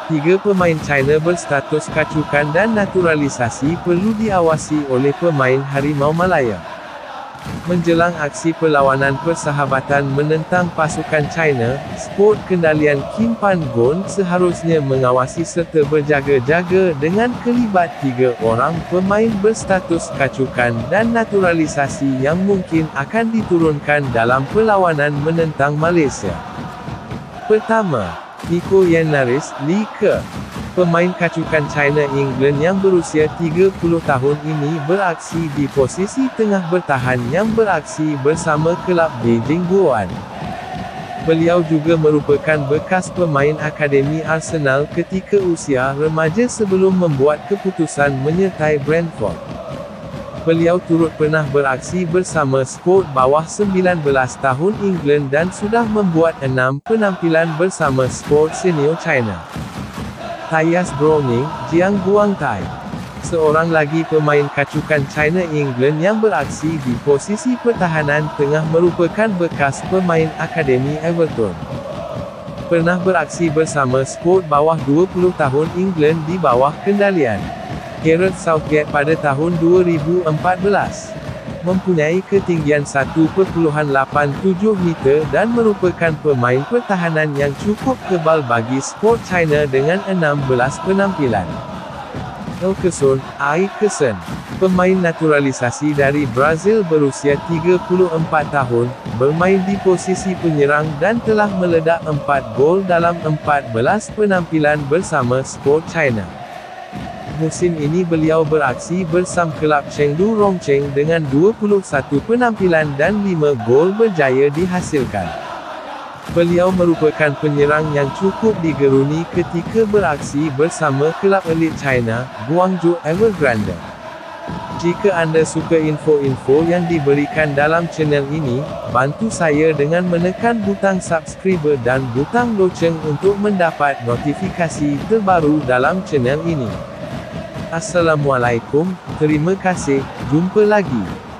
Tiga pemain China berstatus kacukan dan naturalisasi perlu diawasi oleh pemain Harimau Malaya. Menjelang aksi perlawanan persahabatan menentang pasukan China, Sport Kendalian Kim Pan-gon seharusnya mengawasi serta berjaga-jaga dengan kelibat tiga orang pemain berstatus kacukan dan naturalisasi yang mungkin akan diturunkan dalam perlawanan menentang Malaysia. Pertama, Nico Yennaris, Lee Ke. Pemain kacukan China England yang berusia 30 tahun ini beraksi di posisi tengah bertahan yang beraksi bersama kelab Beijing Guoan. Beliau juga merupakan bekas pemain Akademi Arsenal ketika usia remaja sebelum membuat keputusan menyertai Brentford. Beliau turut pernah beraksi bersama skuad bawah 19 tahun England dan sudah membuat 6 penampilan bersama skuad senior China. Tyas Browning, Jiang Guangtai. Seorang lagi pemain kacukan China England yang beraksi di posisi pertahanan tengah merupakan bekas pemain Akademi Everton. Pernah beraksi bersama skuad bawah 20 tahun England di bawah kendalian Gareth Southgate pada tahun 2014. Mempunyai ketinggian 1.87 meter dan merupakan pemain pertahanan yang cukup kebal bagi skuad China dengan 16 penampilan. Elkeson, Aikeson. Pemain naturalisasi dari Brazil berusia 34 tahun, bermain di posisi penyerang dan telah meledak 4 gol dalam 14 penampilan bersama skuad China. Musim ini beliau beraksi bersama kelab Chengdu Rongcheng dengan 21 penampilan dan 5 gol berjaya dihasilkan. Beliau merupakan penyerang yang cukup digeruni ketika beraksi bersama kelab elit China, Guangzhou Evergrande. Jika anda suka info-info yang diberikan dalam channel ini, bantu saya dengan menekan butang subscribe dan butang loceng untuk mendapat notifikasi terbaru dalam channel ini. Assalamualaikum, terima kasih, jumpa lagi.